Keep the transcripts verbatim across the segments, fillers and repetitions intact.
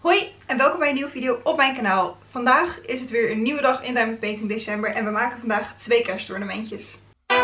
Hoi en welkom bij een nieuwe video op mijn kanaal. Vandaag is het weer een nieuwe dag in Diamond Painting December en we maken vandaag twee kerstornamentjes.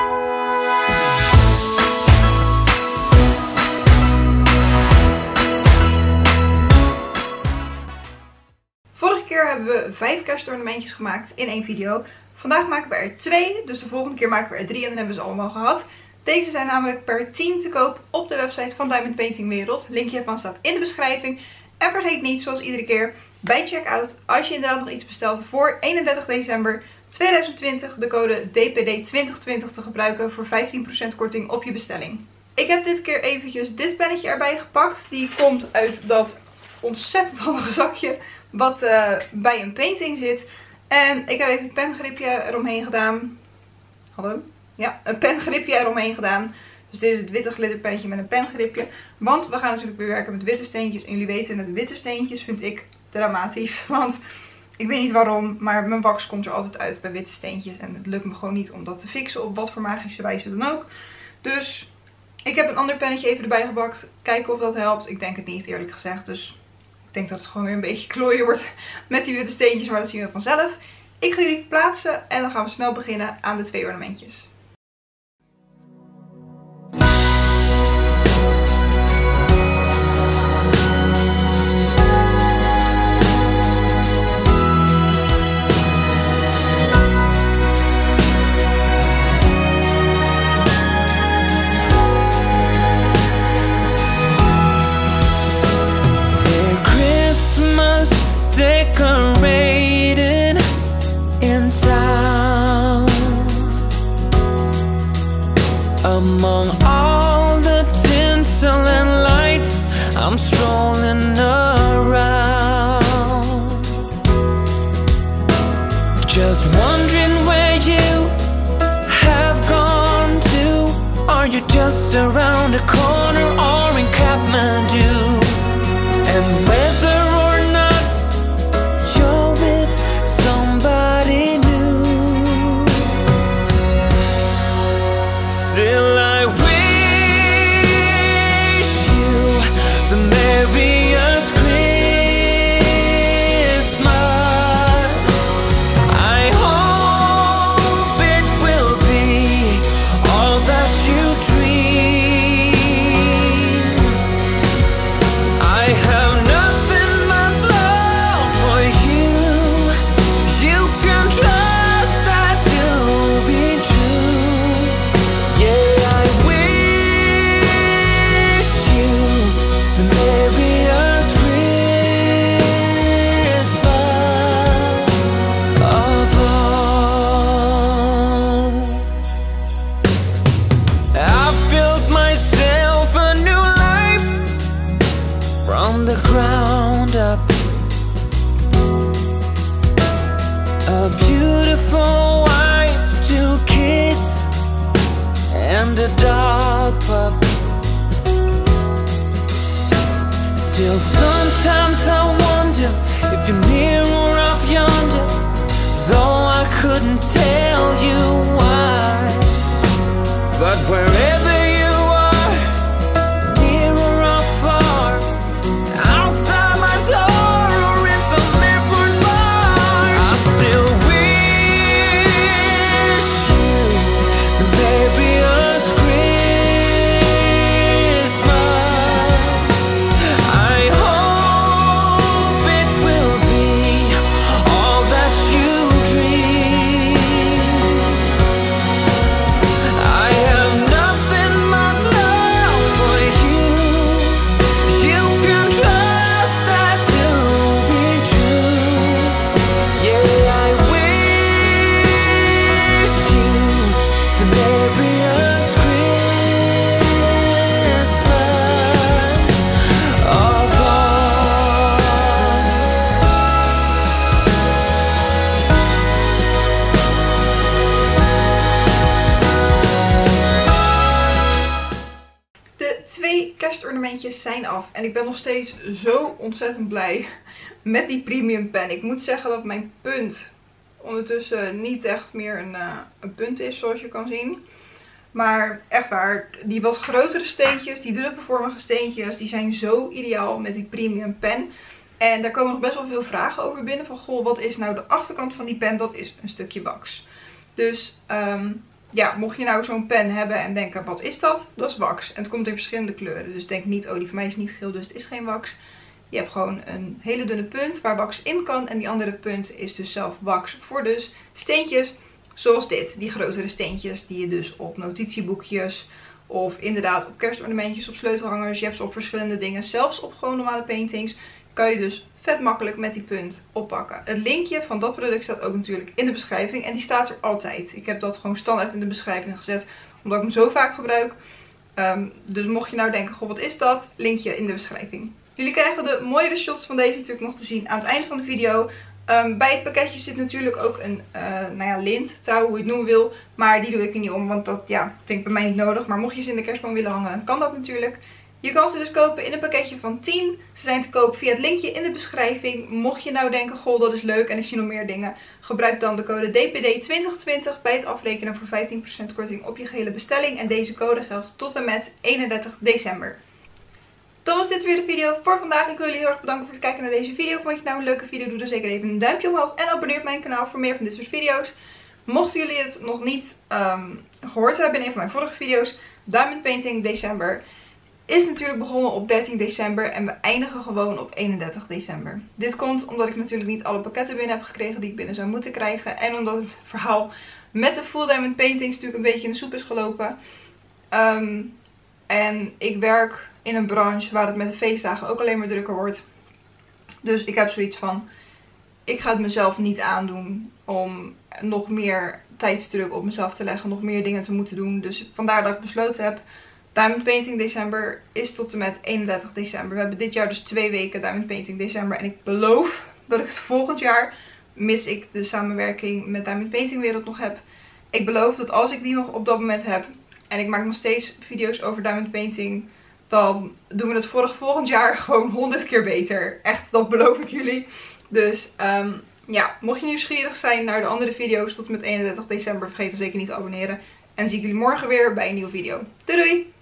Vorige keer hebben we vijf kerstornamentjes gemaakt in één video. Vandaag maken we er twee, dus de volgende keer maken we er drie en dan hebben we ze allemaal gehad. Deze zijn namelijk per tien te koop op de website van Diamond Painting Wereld. Linkje ervan staat in de beschrijving. En vergeet niet, zoals iedere keer, bij checkout, als je inderdaad nog iets bestelt voor eenendertig december tweeduizend twintig, de code D P D twintig twintig te gebruiken voor vijftien procent korting op je bestelling. Ik heb dit keer eventjes dit pennetje erbij gepakt. Die komt uit dat ontzettend handige zakje wat uh, bij een painting zit. En ik heb even een pengripje eromheen gedaan. Hallo? Ja, een pengripje eromheen gedaan. Dus dit is het witte glitterpennetje met een pengripje. Want we gaan natuurlijk weer werken met witte steentjes. En jullie weten, met witte steentjes vind ik dramatisch. Want ik weet niet waarom, maar mijn wax komt er altijd uit bij witte steentjes. En het lukt me gewoon niet om dat te fixen op wat voor magische wijze dan ook. Dus ik heb een ander pennetje even erbij gepakt. Kijken of dat helpt. Ik denk het niet, eerlijk gezegd. Dus ik denk dat het gewoon weer een beetje klooien wordt met die witte steentjes. Maar dat zien we vanzelf. Ik ga jullie plaatsen en dan gaan we snel beginnen aan de twee ornamentjes. Decorated in town, among all the tinsel and lights, I'm strolling around, just wondering where you have gone to. Are you just around the corner or in Kathmandu? And whether the ground up, a beautiful wife, two kids, and a dog pup. Still sometimes I wonder if you're near or off yonder, though I couldn't tell you why. But wherever you are, near or off far, outside my door or in some airport bar, I still wish you the merriest Christmas. I hope it will be all that you dream. I have nothing but love for you. You can trust that to be true. Yeah, I wish you the merriest Christmas of all. De twee kerstornamentjes zijn af en ik ben nog steeds zo ontzettend blij met die premium pen. Ik moet zeggen dat mijn punt ondertussen niet echt meer een, uh, een punt is, zoals je kan zien. Maar echt waar, die wat grotere steentjes, die druppelvormige steentjes, die zijn zo ideaal met die premium pen. En daar komen nog best wel veel vragen over binnen. Van goh, wat is nou de achterkant van die pen? Dat is een stukje wax. Dus um, ja, mocht je nou zo'n pen hebben en denken, wat is dat? Dat is wax. En het komt in verschillende kleuren. Dus denk niet, oh die van mij is niet geel, dus het is geen wax. Je hebt gewoon een hele dunne punt waar wax in kan. En die andere punt is dus zelf wax voor dus steentjes zoals dit. Die grotere steentjes die je dus op notitieboekjes of inderdaad op kerstornamentjes, op sleutelhangers. Je hebt ze op verschillende dingen. Zelfs op gewoon normale paintings kan je dus vet makkelijk met die punt oppakken. Het linkje van dat product staat ook natuurlijk in de beschrijving. En die staat er altijd. Ik heb dat gewoon standaard in de beschrijving gezet. Omdat ik hem zo vaak gebruik. Um, dus mocht je nou denken, goh wat is dat? Linkje in de beschrijving. Jullie krijgen de mooiere shots van deze natuurlijk nog te zien aan het eind van de video. Um, bij het pakketje zit natuurlijk ook een uh, nou ja, lint, touw, hoe je het noemen wil. Maar die doe ik er niet om, want dat ja, vind ik bij mij niet nodig. Maar mocht je ze in de kerstboom willen hangen, kan dat natuurlijk. Je kan ze dus kopen in een pakketje van tien. Ze zijn te koop via het linkje in de beschrijving. Mocht je nou denken, goh dat is leuk en ik zie nog meer dingen. Gebruik dan de code D P D twintig twintig bij het afrekenen voor vijftien procent korting op je gehele bestelling. En deze code geldt tot en met eenendertig december. Dan was dit weer de video voor vandaag. Ik wil jullie heel erg bedanken voor het kijken naar deze video. Vond je het nou een leuke video? Doe dan zeker even een duimpje omhoog. En abonneer op mijn kanaal voor meer van dit soort video's. Mochten jullie het nog niet um, gehoord hebben in een van mijn vorige video's. Diamond Painting December is natuurlijk begonnen op dertien december. En we eindigen gewoon op eenendertig december. Dit komt omdat ik natuurlijk niet alle pakketten binnen heb gekregen die ik binnen zou moeten krijgen. En omdat het verhaal met de Full Diamond Paintings natuurlijk een beetje in de soep is gelopen. Um, en ik werk in een branche waar het met de feestdagen ook alleen maar drukker wordt. Dus ik heb zoiets van, ik ga het mezelf niet aandoen om nog meer tijdsdruk op mezelf te leggen. Nog meer dingen te moeten doen. Dus vandaar dat ik besloten heb, Diamond Painting December is tot en met eenendertig december. We hebben dit jaar dus twee weken Diamond Painting December. En ik beloof dat ik het volgend jaar, mis ik de samenwerking met Diamond Painting Wereld nog heb. Ik beloof dat als ik die nog op dat moment heb en ik maak nog steeds video's over Diamond Painting, dan doen we het vorig, volgend jaar gewoon honderd keer beter. Echt, dat beloof ik jullie. Dus um, ja, mocht je nieuwsgierig zijn naar de andere video's tot en met eenendertig december, vergeet dan zeker niet te abonneren. En dan zie ik jullie morgen weer bij een nieuwe video. Doei doei!